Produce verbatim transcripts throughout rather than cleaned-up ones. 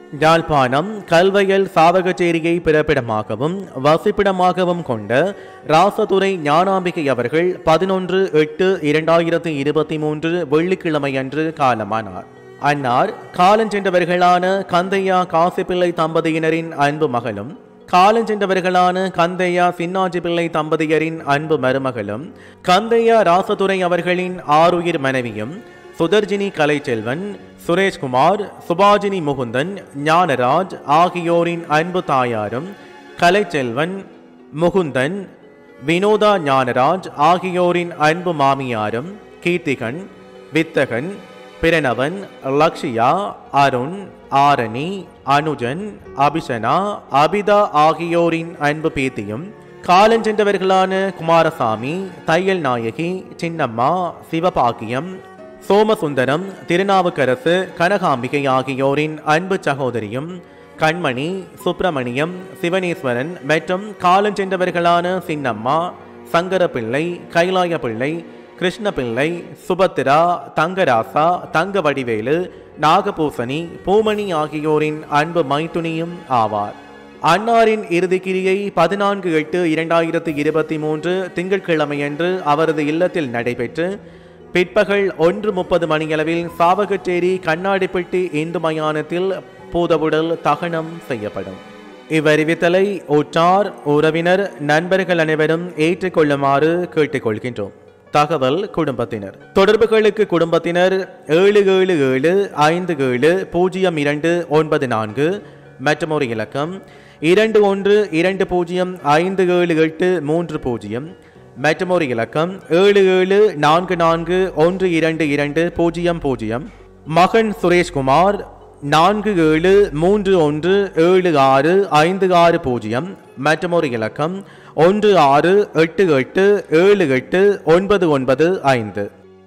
யாழ்ப்பாணம் கல்வயல் சாவகச்சேரியை பிறப்பிடமாகவும் வசிப்பிடமாகவும் கொண்ட ராசதுரை ஞானாம்பிகை அவர்கள் பதினொன்று எட்டு இரண்டாயிரத்தி இருபத்தி மூன்று வெள்ளிக்கிழமையன்று காலமானார். அன்னார் காலஞ்சென்றவர்களான கந்தையா காசிப்பிள்ளை தம்பதியினரின் அன்பு மகளும் காலஞ்சென்றவர்களான கந்தையா சின்னாஜி பிள்ளை தம்பதியரின் அன்பு மருமகளும் கந்தையா ராசதுரை அவர்களின் ஆருயிர் மனைவியும் சுதர்ஜினி கலைச்செல்வன், சுரேஷ்குமார், சுபாஜினி முகுந்தன், ஞானராஜ் ஆகியோரின் அன்பு தாயாரும் கலைச்செல்வன், முகுந்தன், வினோதா ஞானராஜ் ஆகியோரின் அன்பு மாமியாரும் கீர்த்திகன், வித்தகன், பிரணவன், லக்ஷியா, அருண், ஆரணி, அனுஜன், அபிஷனா, அபிதா ஆகியோரின் அன்பு பேத்தியும் காலஞ்சென்றவர்களான குமாரசாமி, தையல் நாயகி, சின்னம்மா, சிவபாக்கியம், சோமசுந்தரம், திருநாவுக்கரசு, கனகாம்பிகை ஆகியோரின் அன்பு சகோதரியும் கண்மணி, சுப்பிரமணியம், சிவனேஸ்வரன் மற்றும் காலஞ்சென்றவர்களான சின்னம்மா, சங்கரப்பிள்ளை, கைலாயப்பிள்ளை, கிருஷ்ணபிள்ளை, சுபத்திரா, தங்கராசா, தங்க வடிவேலு, நாகபூசணி, பூமணி ஆகியோரின் அன்பு மைத்துனியும் ஆவார். அன்னாரின் இறுதிக்கிரியை பதினான்கு எட்டு இரண்டாயிரத்தி இருபத்தி மூன்று திங்கட்கிழமையன்று அவரது இல்லத்தில் நடைபெற்று பிற்பகல் ஒன்று முப்பது மணியளவில் சாவகச்சேரி கண்ணாடிப்பட்டி இந்து மயானத்தில் பூதவுடல் தகனம் செய்யப்படும். இவ்வறிவித்தலை உற்றார், உறவினர், நண்பர்கள் அனைவரும் ஏற்றுக்கொள்ளுமாறு கேட்டுக்கொள்கின்றோம். தகவல் குடும்பத்தினர். தொடர்புகளுக்கு குடும்பத்தினர் ஏழு ஏழு ஏழு ஐந்து ஏழு பூஜ்ஜியம் இரண்டு ஒன்பது நான்கு மற்றும் ஒரு இலக்கம் இரண்டு ஒன்று இரண்டு பூஜ்ஜியம் ஐந்து ஏழு எட்டு மூன்று பூஜ்ஜியம் மற்றும் ஒரு இலக்கம் ஏழு ஏழு நான்கு நான்கு ஒன்று இரண்டு இரண்டு பூஜ்ஜியம் பூஜ்ஜியம். மகன் சுரேஷ்குமார் நான்கு ஏழு மூன்று ஒன்று ஏழு ஆறு ஐந்து ஆறு பூஜ்ஜியம் மற்றும் ஒரு இலக்கம் ஒன்று ஆறு எட்டு எட்டு ஏழு எட்டு ஒன்பது ஒன்பது ஐந்து.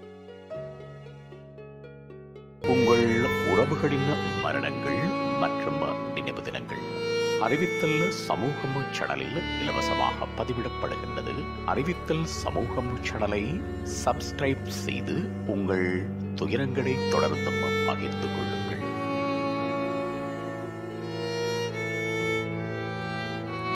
உங்கள் உறவுகளின் மரணங்கள் மற்றும் நினைவு தினங்கள் அறிவித்தல் சமூகம் சேனலில் இலவசமாக பதிவிடப்படுகின்றது. அறிவித்தல் சமூகம் சேனலை சப்ஸ்கிரைப் செய்து உங்கள் துயரங்களை தொடர்ந்தும் பகிர்ந்து கொள்ளுங்கள்.